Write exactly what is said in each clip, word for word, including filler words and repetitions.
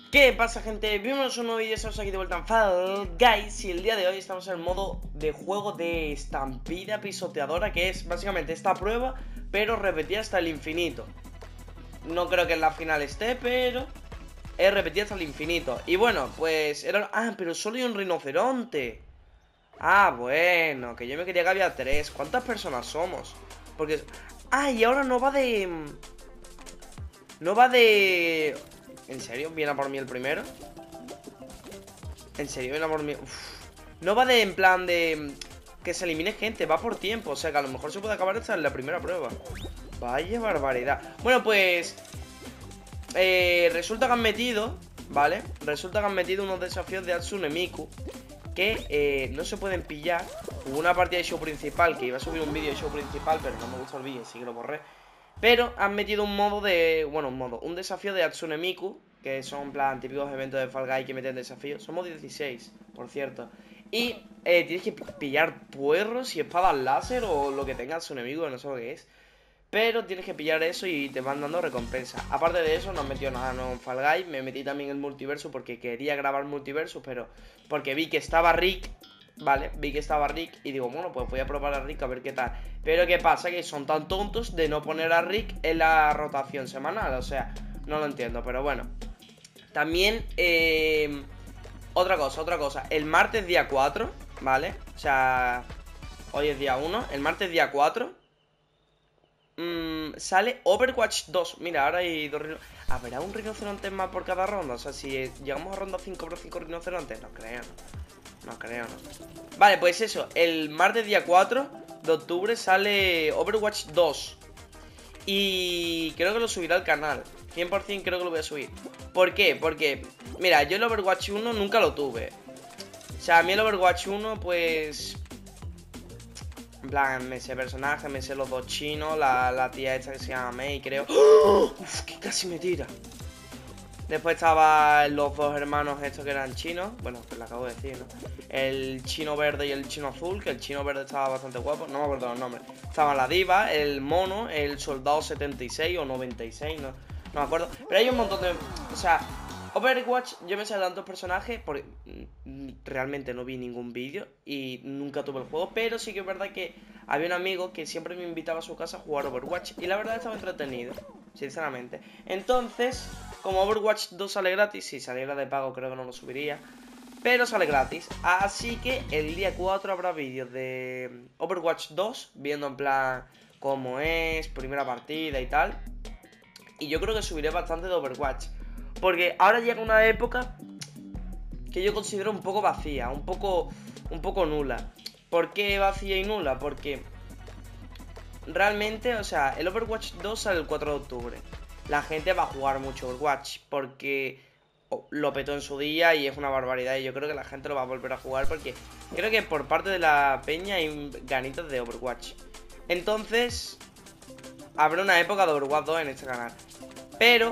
¿Qué pasa, gente? Bienvenidos a un nuevo vídeo, estamos aquí de vuelta en Fall Guys. Y el día de hoy estamos en el modo de juego de estampida pisoteadora, que es básicamente esta prueba, pero repetida hasta el infinito. No creo que en la final esté, pero es repetida hasta el infinito. Y bueno, pues era... Ah, pero solo hay un rinoceronte. Ah, bueno, que yo me quería que había tres. ¿Cuántas personas somos? Porque... Ah, y ahora no va de... No va de... ¿En serio? ¿Viene a por mí el primero? ¿En serio? ¿Viene a por mí? Uf. No va de en plan de... Que se elimine gente, va por tiempo. O sea que a lo mejor se puede acabar hasta en la primera prueba. Vaya barbaridad. Bueno, pues... Eh, resulta que han metido... ¿Vale? Resulta que han metido unos desafíos de Hatsune Miku que eh, no se pueden pillar. Hubo una partida de show principal, que iba a subir un vídeo de show principal, pero no me gustó el vídeo, así que lo borré. Pero han metido un modo de... Bueno, un modo, un desafío de Hatsune Miku, que son en plan típicos eventos de Fall Guys que meten desafíos. Somos dieciséis, por cierto. Y eh, tienes que pillar puerros y espadas láser o lo que tenga Hatsune Miku, no sé lo que es. Pero tienes que pillar eso y te van dando recompensa. Aparte de eso, no han metido nada nuevo en Fall Guys. Me metí también en el multiverso porque quería grabar multiverso, pero porque vi que estaba Rick, ¿vale? Vi que estaba Rick y digo, bueno, pues voy a probar a Rick a ver qué tal. Pero ¿qué pasa? Que son tan tontos de no poner a Rick en la rotación semanal. O sea, no lo entiendo, pero bueno. También, eh... otra cosa, otra cosa. El martes día cuatro, ¿vale? O sea, hoy es día uno. El martes día cuatro... Mm, sale Overwatch dos. Mira, ahora hay dos rinocerontes. ¿Habrá un rinoceronte más por cada ronda? O sea, si llegamos a ronda cinco por cinco rinocerontes. No creo, no. No creo, no. Vale, pues eso. El martes día cuatro de octubre sale Overwatch dos. Y creo que lo subirá al canal. cien por cien creo que lo voy a subir. ¿Por qué? Porque, mira, yo el Overwatch uno nunca lo tuve. O sea, a mí el Overwatch uno, pues... En plan, me sé personajes, me sé los dos chinos, la, la tía esta que se llama Mei, creo. ¡Oh! Uf, que casi me tira. Después estaban los dos hermanos estos que eran chinos. Bueno, pues lo acabo de decir, ¿no? El chino verde y el chino azul, que el chino verde estaba bastante guapo. No me acuerdo los nombres. Estaban la diva, el mono, el soldado setenta y seis o noventa y seis, no, no me acuerdo. Pero hay un montón de... O sea... Overwatch, yo me sé tantos personajes porque realmente no vi ningún vídeo y nunca tuve el juego, pero sí que es verdad que había un amigo que siempre me invitaba a su casa a jugar Overwatch y la verdad estaba entretenido, sinceramente. Entonces, como Overwatch dos sale gratis, si saliera de pago creo que no lo subiría, pero sale gratis, así que el día cuatro habrá vídeos de Overwatch dos, viendo en plan cómo es, primera partida y tal. Y yo creo que subiré bastante de Overwatch, porque ahora llega una época que yo considero un poco vacía, un poco, un poco nula. ¿Por qué vacía y nula? Porque realmente, o sea, el Overwatch dos sale el cuatro de octubre. La gente va a jugar mucho Overwatch porque lo petó en su día y es una barbaridad. Y yo creo que la gente lo va a volver a jugar porque creo que por parte de la peña hay ganitas de Overwatch. Entonces, habrá una época de Overwatch dos en este canal. Pero...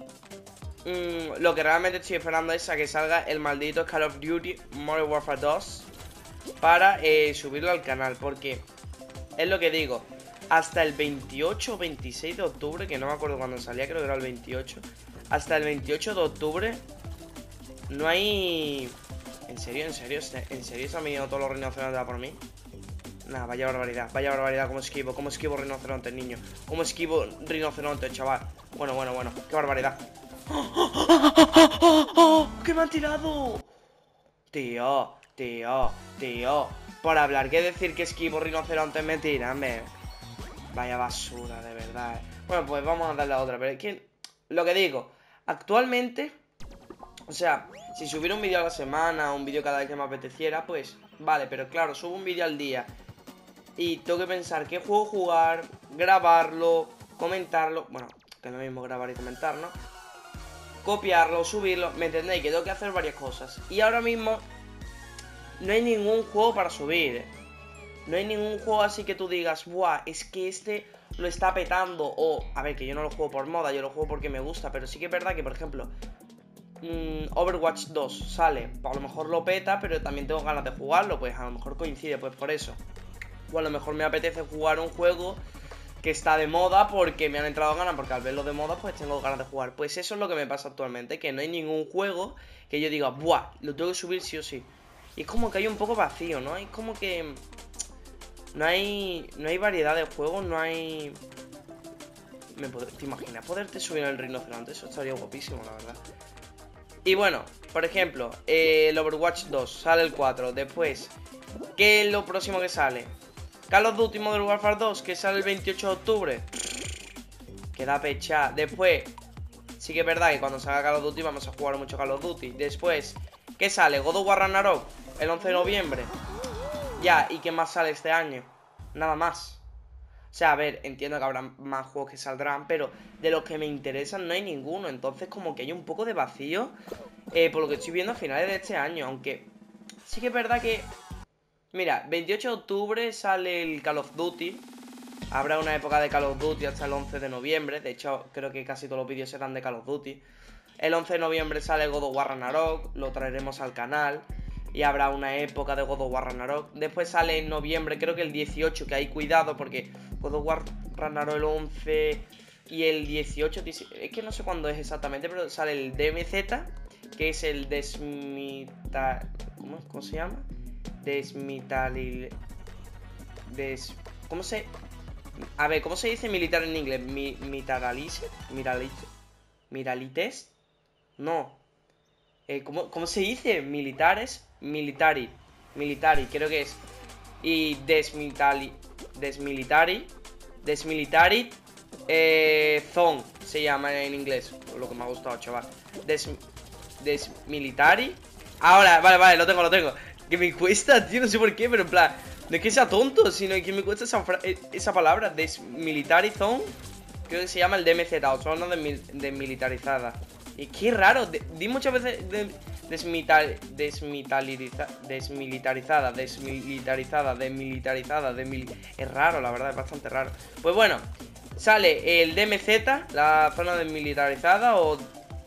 Mm, lo que realmente estoy esperando es a que salga el maldito Call of Duty Modern Warfare dos para eh, subirlo al canal, porque es lo que digo, hasta el veintiocho o veintiséis de octubre, que no me acuerdo cuándo salía, creo que era el veintiocho, hasta el veintiocho de octubre no hay... ¿En serio? ¿En serio? ¿En serio se han venido todos los rinocerontes a por mí? Nah, vaya barbaridad, vaya barbaridad, cómo esquivo, cómo esquivo rinocerontes, niño, cómo esquivo rinocerontes, chaval. Bueno, bueno, bueno, qué barbaridad. ¡Oh, oh, oh, oh, oh, oh! ¡Que me han tirado! Tío, tío, tío. Por hablar que decir que esquivo rinocerontes me tiran, me... Vaya basura, de verdad. Bueno, pues vamos a darle a otra. Pero es que, lo que digo, actualmente, o sea, si subiera un vídeo a la semana, un vídeo cada vez que me apeteciera, pues vale, pero claro, subo un vídeo al día y tengo que pensar qué juego jugar, grabarlo, comentarlo. Bueno, que es lo mismo grabar y comentar, ¿no? Copiarlo, subirlo, ¿me entendéis? Que tengo que hacer varias cosas. Y ahora mismo no hay ningún juego para subir, ¿eh? No hay ningún juego así que tú digas, buah, es que este lo está petando. O, a ver, que yo no lo juego por moda, yo lo juego porque me gusta. Pero sí que es verdad que, por ejemplo, mmm, Overwatch dos sale, a lo mejor lo peta, pero también tengo ganas de jugarlo. Pues a lo mejor coincide, pues por eso. O a lo mejor me apetece jugar un juego que está de moda porque me han entrado ganas, porque al verlo de moda pues tengo ganas de jugar. Pues eso es lo que me pasa actualmente, que no hay ningún juego que yo diga, buah, lo tengo que subir sí o sí. Y es como que hay un poco vacío, ¿no? Hay como que... No hay... No hay variedad de juegos, no hay... Me pod... ¿Te imaginas poderte subir en el rinoceronte? Eso estaría guapísimo, la verdad. Y bueno, por ejemplo, eh, el Overwatch dos, sale el cuatro. Después, ¿qué es lo próximo que sale? Call of Duty Modern Warfare dos, que sale el veintiocho de octubre. Queda pecha. Después, sí que es verdad que cuando salga Call of Duty vamos a jugar mucho Call of Duty. Después, ¿qué sale? God of War Ragnarok, el once de noviembre. Ya, ¿y qué más sale este año? Nada más. O sea, a ver, entiendo que habrá más juegos que saldrán, pero de los que me interesan no hay ninguno. Entonces como que hay un poco de vacío, eh, por lo que estoy viendo a finales de este año. Aunque sí que es verdad que... Mira, veintiocho de octubre sale el Call of Duty. Habrá una época de Call of Duty hasta el once de noviembre. De hecho, creo que casi todos los vídeos serán de Call of Duty. El once de noviembre sale God of War Ragnarok, lo traeremos al canal. Y habrá una época de God of War Ragnarok. Después sale en noviembre, creo que el dieciocho, que hay cuidado porque God of War Ragnarok el once y el dieciocho, es que no sé cuándo es exactamente, pero sale el D M Z, que es el desmita... ¿Cómo, ¿Cómo se llama? Desmitalil... Des... ¿Cómo se...? A ver, ¿cómo se dice militar en inglés? Mi... Mitaralice... Miralice... Miralites... No... Eh, ¿cómo, ¿Cómo se dice? Militares, militari, militari, creo que es. Y desmilitari, desmilitari, desmilitari, eh, zone, se llama en inglés, lo que me ha gustado, chaval. Des, desmilitari. Ahora, vale, vale, lo tengo, lo tengo. Que me cuesta, tío, no sé por qué, pero en plan, no es que sea tonto, sino que me cuesta esa, esa palabra, desmilitari zone. Creo que se llama el D M Z, o zona desmilitarizada. Y qué raro, de, di muchas veces de, desmital, desmitaliza, desmilitarizada, desmilitarizada, desmilitarizada, desmil... Es raro, la verdad, es bastante raro. Pues bueno, sale el D M Z, la zona desmilitarizada o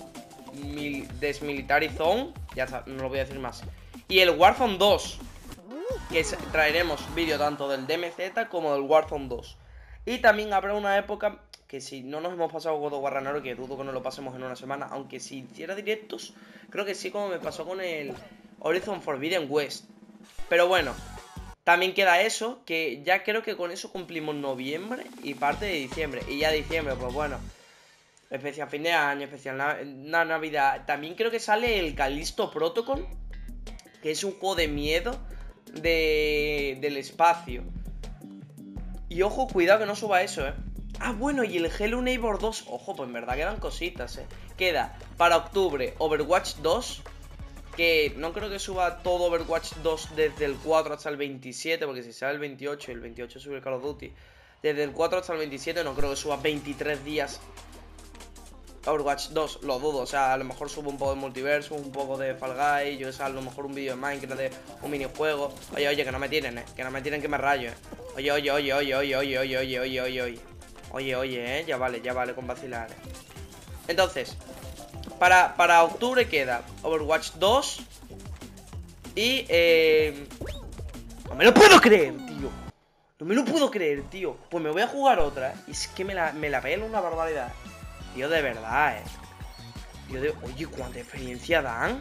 mil, desmilitarizón, ya está, no lo voy a decir más. Y el Warzone dos, que es, traeremos vídeo tanto del D M Z como del Warzone dos. Y también habrá una época... que si no nos hemos pasado God of War Ragnarok, que dudo que nos lo pasemos en una semana, aunque si hiciera directos, creo que sí, como me pasó con el Horizon Forbidden West. Pero bueno, también queda eso, que ya creo que con eso cumplimos noviembre y parte de diciembre. Y ya diciembre, pues bueno, especial fin de año, especial na Navidad. También creo que sale el Callisto Protocol, que es un juego de miedo de... del espacio. Y ojo, cuidado que no suba eso, eh. Ah, bueno, y el Hello Neighbor dos. Ojo, pues en verdad quedan cositas, eh. Queda para octubre Overwatch dos, que no creo que suba todo Overwatch dos desde el cuatro hasta el veintisiete, porque si sale el veintiocho y el veintiocho sube el Call of Duty, desde el cuatro hasta el veintisiete no creo que suba veintitrés días Overwatch dos, lo dudo. O sea, a lo mejor subo un poco de multiverso, un poco de Fall Guys, yo sé, a lo mejor un vídeo de Minecraft, de un minijuego. Oye, oye, que no me tiren, eh, que no me tiren, que me rayo, eh. Oye, oye, oye, oye, oye, oye, oye, oye, oye, oye, oye. Oye, oye, eh, ya vale, ya vale con vacilar. Entonces, para, para octubre queda Overwatch dos. Y, eh... no me lo puedo creer, tío. No me lo puedo creer, tío. Pues me voy a jugar otra, ¿eh? Y es que me la, me la pelo una barbaridad. Tío, de verdad, eh. Tío, de... Oye, ¿cuánta experiencia dan?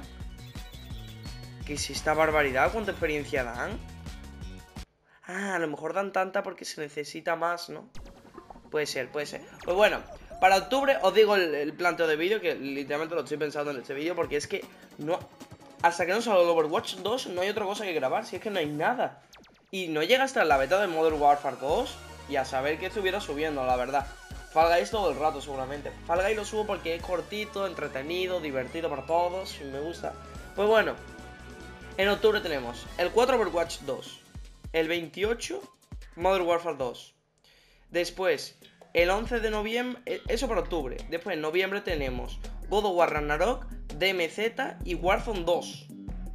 ¿Qué es esta barbaridad? ¿Cuánta experiencia dan? Ah, a lo mejor dan tanta porque se necesita más, ¿no? Puede ser, puede ser. Pues bueno, para octubre os digo el, el planteo de vídeo, que literalmente lo estoy pensando en este vídeo, porque es que no... Hasta que no salga el Overwatch dos no hay otra cosa que grabar, si es que no hay nada. Y no llega hasta la beta de Modern Warfare dos y a saber que estuviera subiendo, la verdad. Fall Guys todo el rato seguramente. Fall Guys lo subo porque es cortito, entretenido, divertido para todos, y me gusta. Pues bueno, en octubre tenemos el cuatro Overwatch dos, el veintiocho Modern Warfare dos. Después, el once de noviembre, eso para octubre. Después, en noviembre tenemos God of War Ragnarok, D M Z y Warzone dos.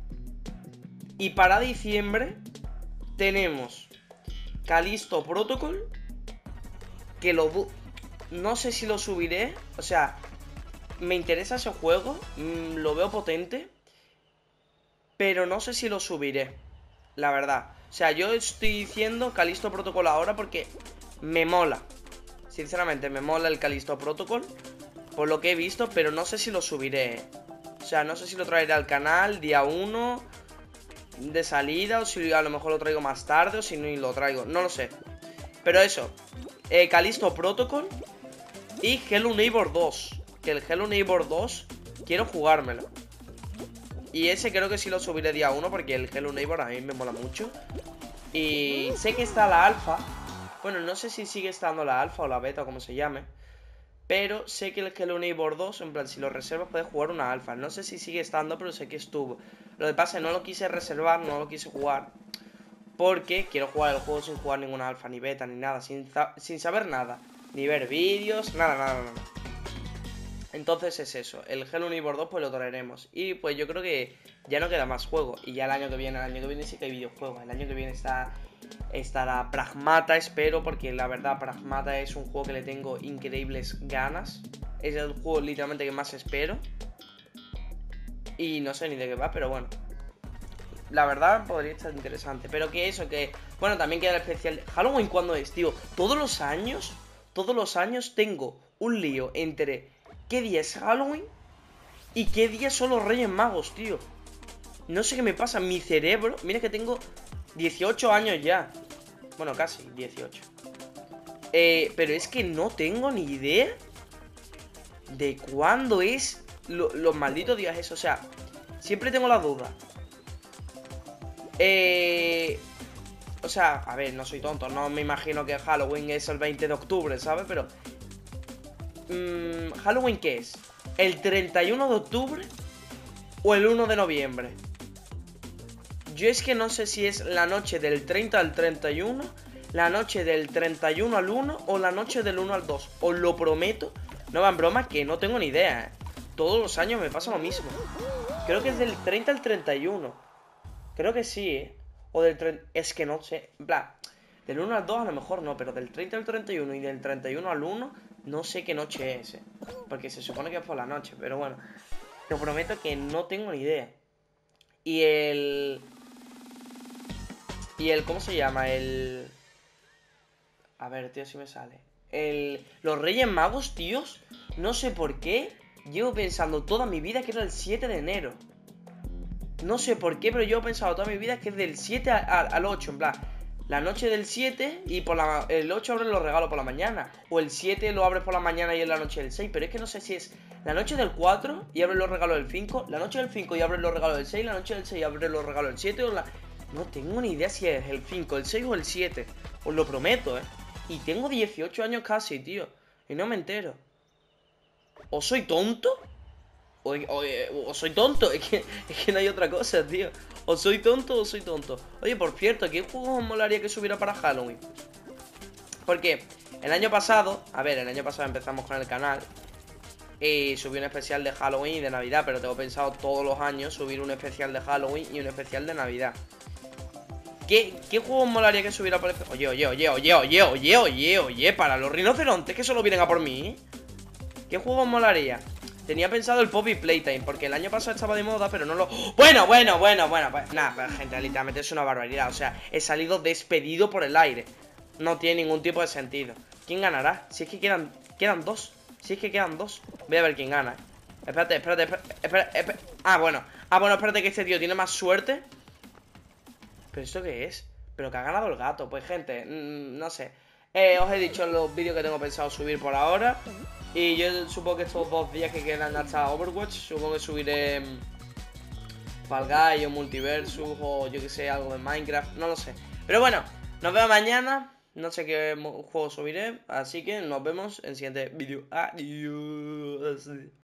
Y para diciembre tenemos Callisto Protocol, que lo... no sé si lo subiré. O sea, me interesa ese juego, mmm, lo veo potente, pero no sé si lo subiré, la verdad. O sea, yo estoy diciendo Callisto Protocol ahora porque... me mola, Sinceramente, me mola el Callisto Protocol, por lo que he visto, pero no sé si lo subiré, ¿eh? O sea, no sé si lo traeré al canal día uno de salida, o si a lo mejor lo traigo más tarde, o si no lo traigo, no lo sé. Pero eso, eh, Callisto Protocol y Hello Neighbor dos. Que el Hello Neighbor dos quiero jugármelo. Y ese creo que sí lo subiré día uno, porque el Hello Neighbor a mí me mola mucho. Y sé que está la alfa. Bueno, no sé si sigue estando la alfa o la beta o como se llame. Pero sé que el Hello Neighbor dos, en plan, si lo reservas puedes jugar una alfa. No sé si sigue estando, pero sé que estuvo. Lo que pasa es que no lo quise reservar, no lo quise jugar, porque quiero jugar el juego sin jugar ninguna alfa, ni beta, ni nada. Sin, sin saber nada. Ni ver vídeos, nada, nada, nada. Entonces es eso, el Hello Neighbor dos pues lo traeremos. Y pues yo creo que ya no queda más juego. Y ya el año que viene, el año que viene sí que hay videojuegos. El año que viene está, estará Pragmata, espero, porque la verdad Pragmata es un juego que le tengo increíbles ganas. Es el juego literalmente que más espero. Y no sé ni de qué va, pero bueno, la verdad podría estar interesante. Pero que eso, que... Bueno, también queda el especial de... ¿Halloween cuándo es, tío? Todos los años, todos los años tengo un lío entre... ¿Qué día es Halloween? ¿Y qué día son los Reyes Magos, tío? No sé qué me pasa, mi cerebro... Mira que tengo dieciocho años ya. Bueno, casi, dieciocho. Eh, pero es que no tengo ni idea de cuándo es lo, los malditos días esos. O sea, siempre tengo la duda. Eh... O sea, a ver, no soy tonto. No me imagino que Halloween es el veinte de octubre, ¿sabes? Pero... ¿Halloween qué es? ¿El treinta y uno de octubre o el uno de noviembre? Yo es que no sé si es la noche del treinta al treinta y uno, la noche del treinta y uno al uno o la noche del uno al dos. Os lo prometo, no van bromas, que no tengo ni idea, ¿eh? Todos los años me pasa lo mismo. Creo que es del treinta al treinta y uno. Creo que sí, ¿eh? O del treinta... Es que no sé. En plan, del uno al dos a lo mejor no, pero del treinta al treinta y uno y del treinta y uno al uno... No sé qué noche es, ¿eh? Porque se supone que es por la noche, pero bueno. Te prometo que no tengo ni idea. Y el... Y el... ¿Cómo se llama? El... A ver, tío, si me sale. El... Los Reyes Magos, tíos. No sé por qué. Llevo pensando toda mi vida que era el siete de enero. No sé por qué, pero llevo pensado toda mi vida que es del siete al ocho, en plan... La noche del siete y por la, el ocho abres los regalos por la mañana. O el siete lo abres por la mañana y es la noche del seis. Pero es que no sé si es la noche del cuatro y abres los regalos del cinco. La noche del cinco y abres los regalos del seis. La noche del seis y abres los regalos del siete. O la... No tengo ni idea si es el cinco, el seis o el siete. Os lo prometo, ¿eh? Y tengo dieciocho años casi, tío. Y no me entero. ¿O soy tonto? O, o, o soy tonto, es que, es que no hay otra cosa, tío. O soy tonto o soy tonto. Oye, por cierto, ¿qué juegos os molaría que subiera para Halloween? Porque el año pasado, a ver, el año pasado empezamos con el canal y subí un especial de Halloween y de Navidad, pero tengo pensado todos los años subir un especial de Halloween y un especial de Navidad. ¿Qué, qué juegos molaría que subiera por... Oye, oye, oye, oye, oye, oye, oye, oye, para los rinocerontes que solo vienen a por mí. ¿Qué juegos molaría? Tenía pensado el Poppy Playtime, porque el año pasado estaba de moda, pero no lo... Bueno, bueno, bueno, bueno, pues... Nada, pues, gente, literalmente es una barbaridad. O sea, he salido despedido por el aire. No tiene ningún tipo de sentido. ¿Quién ganará? Si es que quedan... Quedan dos. Si es que quedan dos. Voy a ver quién gana. Espérate, espérate, espérate, espérate, espérate. Ah, bueno. Ah, bueno, espérate que este tío tiene más suerte. ¿Pero esto qué es? Pero que ha ganado el gato. Pues, gente, mmm, no sé. Eh, os he dicho en los vídeos que tengo pensado subir por ahora. Y yo supongo que estos dos días que quedan hasta Overwatch, supongo que subiré Fall Guys o Multiversus o yo que sé, algo de Minecraft, no lo sé. Pero bueno, nos vemos mañana, no sé qué juego subiré, así que nos vemos en el siguiente vídeo. Adiós.